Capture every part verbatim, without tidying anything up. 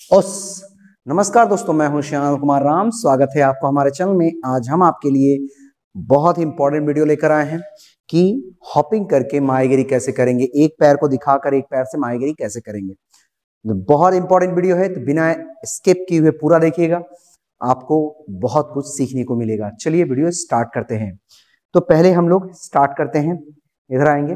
ओस नमस्कार दोस्तों, मैं हूं श्याम कुमार राम। स्वागत है आपको हमारे चैनल में। आज हम आपके लिए बहुत ही इंपॉर्टेंट वीडियो लेकर आए हैं कि हॉपिंग करके माहीगिरी कैसे करेंगे, एक पैर को दिखाकर एक पैर से माहीगिरी कैसे करेंगे। तो बहुत इंपॉर्टेंट वीडियो है, तो बिना स्किप किए हुए पूरा देखिएगा, आपको बहुत कुछ सीखने को मिलेगा। चलिए वीडियो स्टार्ट करते हैं। तो पहले हम लोग स्टार्ट करते हैं, इधर आएंगे,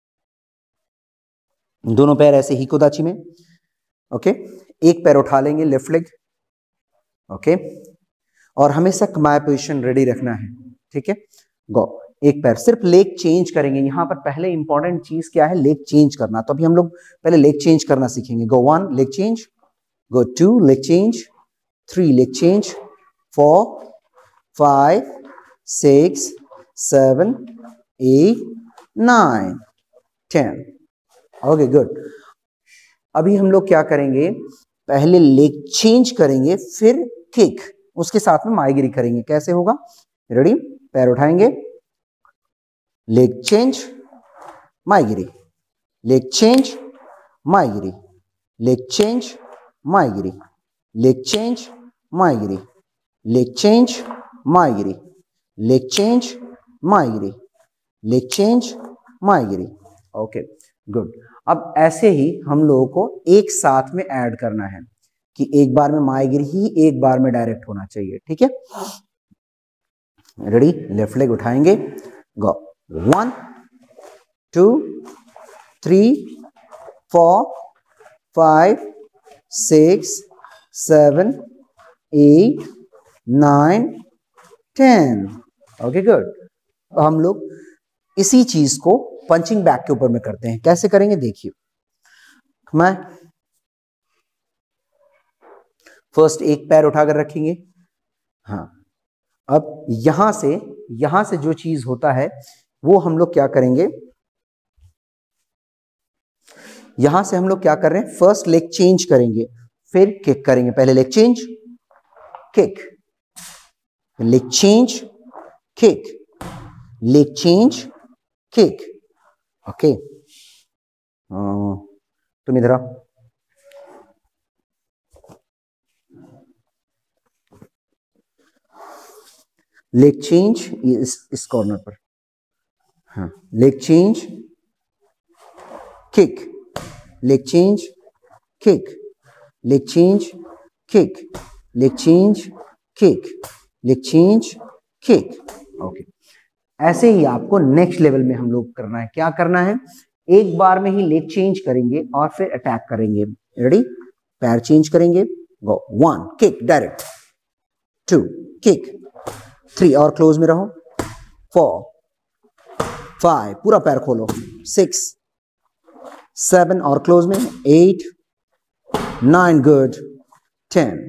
दोनों पैर ऐसे ही कोदाची में, ओके। एक पैर उठा लेंगे, लेफ्ट लेग, ओके, और हमेशा कमाया पोजीशन रेडी रखना है, ठीक है। गो, एक पैर, सिर्फ लेग चेंज करेंगे। यहां पर पहले इंपॉर्टेंट चीज क्या है, लेग चेंज करना। तो अभी हम लोग पहले लेग चेंज करना सीखेंगे। Go one, leg change, go two, leg change, three, leg change, four, five, six, seven, eight, nine, ten, okay, good. अभी हम लोग क्या करेंगे, पहले लेग चेंज करेंगे, फिर किक, उसके साथ में माहीगिरी करेंगे। कैसे होगा, रेडी, पैर उठाएंगे, लेग चेंज, माहीगिरी, लेग चेंज, माहीगिरी, लेग चेंज, माहीगिरी, लेग चेंज, माहीगिरी, लेग चेंज, माहीगिरी, लेग चेंज, माहीगिरी, लेग चेंज, माहीगिरी, ओके, गुड। अब ऐसे ही हम लोगों को एक साथ में ऐड करना है कि एक बार में माहीगिरी ही एक बार में डायरेक्ट होना चाहिए, ठीक है। रेडी, लेफ्ट लेग उठाएंगे, go, one, two, three, four, five, six, seven, eight, nine, ten, okay, good. हम लोग इसी चीज को पंचिंग बैग के ऊपर में करते हैं। कैसे करेंगे देखिए, मैं फर्स्ट एक पैर उठाकर रखेंगे, हाँ। अब यहां से यहां से जो चीज होता है वो हम लोग क्या करेंगे, यहां से हम लोग क्या कर रहे हैं, फर्स्ट लेग चेंज करेंगे, फिर किक करेंगे। पहले leg change, kick, leg change, kick, leg change, kick, okay. तुम इधर आओ, लेग चेंज, इस इस कॉर्नर पर, हाँ, leg change, kick, leg change, kick, leg change, kick, leg change, kick, leg change, kick, okay. ऐसे ही आपको नेक्स्ट लेवल में हम लोग करना है। क्या करना है, एक बार में ही लेग चेंज करेंगे और फिर अटैक करेंगे। रेडी, पैर चेंज करेंगे, go, one, kick direct, two, kick, three, और क्लोज में रहो, फोर, फाइव, पूरा पैर खोलो, सिक्स, सेवन, और क्लोज में, एट, नाइन, गुड, टेन।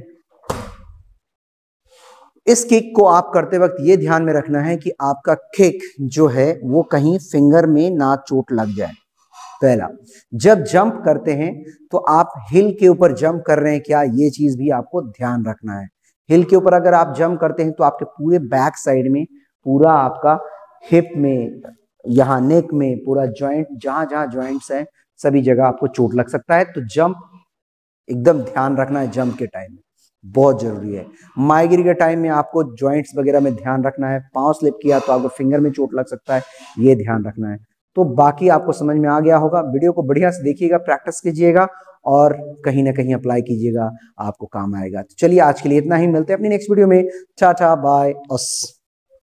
इस किक को आप करते वक्त ये ध्यान में रखना है कि आपका किक जो है वो कहीं फिंगर में ना चोट लग जाए। पहला, जब जंप करते हैं तो आप हिल के ऊपर जंप कर रहे हैं क्या, ये चीज भी आपको ध्यान रखना है। हिल के ऊपर अगर आप जंप करते हैं तो आपके पूरे बैक साइड में, पूरा आपका हिप में, यहाँ नेक में, पूरा जॉइंट, जहां जहां जॉइंट्स हैं सभी जगह आपको चोट लग सकता है। तो जंप एकदम ध्यान रखना है, जंप के टाइम में बहुत जरूरी है। माहीगिरी के टाइम में आपको जॉइंट्स वगैरह में ध्यान रखना है। पांव स्लिप किया तो आपको फिंगर में चोट लग सकता है, ये ध्यान रखना है। तो बाकी आपको समझ में आ गया होगा। वीडियो को बढ़िया से देखिएगा, प्रैक्टिस कीजिएगा और कहीं ना कहीं अप्लाई कीजिएगा, आपको काम आएगा। तो चलिए आज के लिए इतना ही, मिलते हैं अपनी नेक्स्ट वीडियो में। टाटा, बाय, ओस।